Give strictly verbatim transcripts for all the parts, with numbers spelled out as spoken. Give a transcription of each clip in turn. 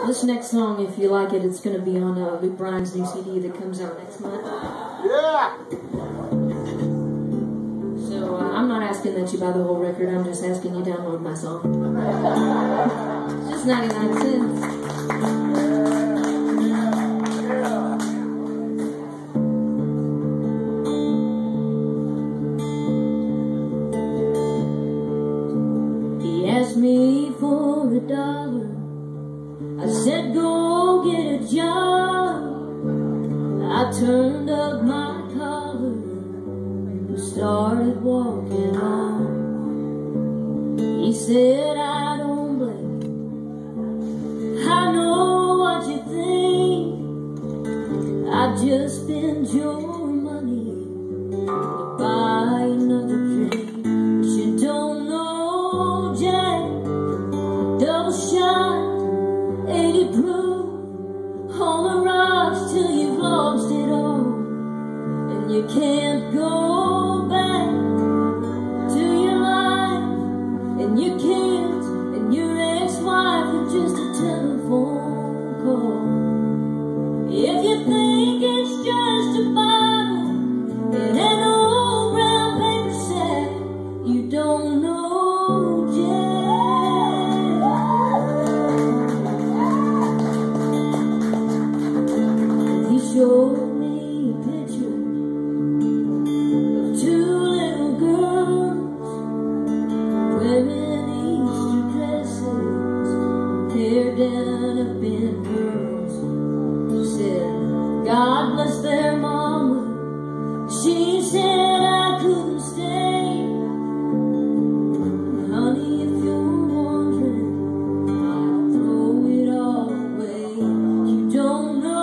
This next song, if you like it, it's going to be on uh, Luke Bryan's new C D that comes out next month. Yeah! So uh, I'm not asking that you buy the whole record, I'm just asking you download my song. It's just ninety-nine cents. He asked me for a dollar. I said go get a job. I turned up my collar and started walking on. He said I don't blame you. I know what you think. I just spent your money to buy another drink. But you don't know, Jack, double shot, eighty proof, on the rocks till you've lost it all, and you can't go back to your life, and you can't, and your ex-wife is just a telephone call. If you think it's just a bottle in an old brown paper sack, you don't know, Jack. Showed me a picture of two little girls wearing Easter dresses, hair down up in curls. She said, God bless their mama. She said I couldn't stay. Honey, if you're wondering, I'll throw it all away. You don't know,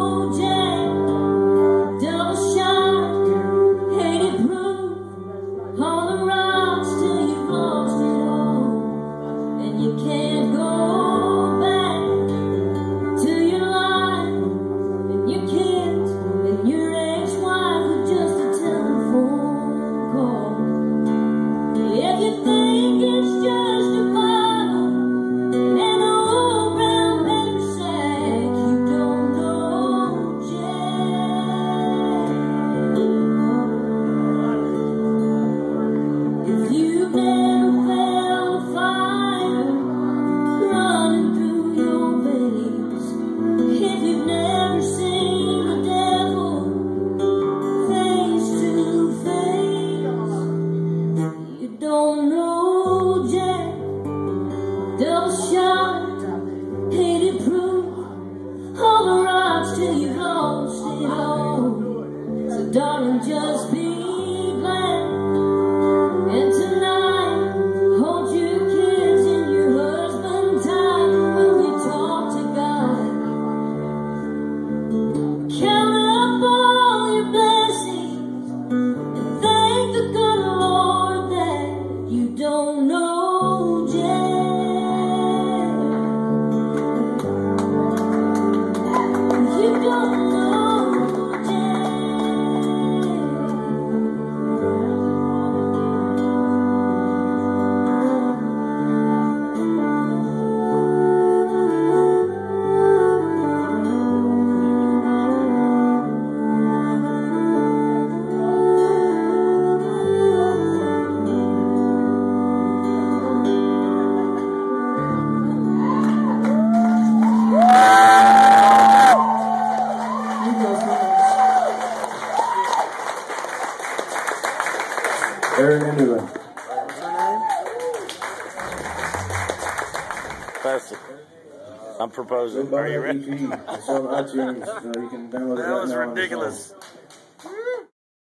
you can't go back to your life, and you can't, and your ex-wife was just a telephone call. If you think it's just a bottle in an old brown paper sack, you don't know, Jack. If you've never felt a fire running through your veins, if you've never seen the devil face to face, you don't know, Jack. Double shot, eighty proof, on the rocks till you've lost it all. So darling, just be glad, and tonight hold your kids and your husband tight when we talk to God. Count up all your blessings and thank the good Lord that you don't know, Jack. You don't know, Jack. Aaron Anderson. Classic. I'm proposing. Are you ready? It's on iTunes, so you can download it That right was now on the ridiculous. phone.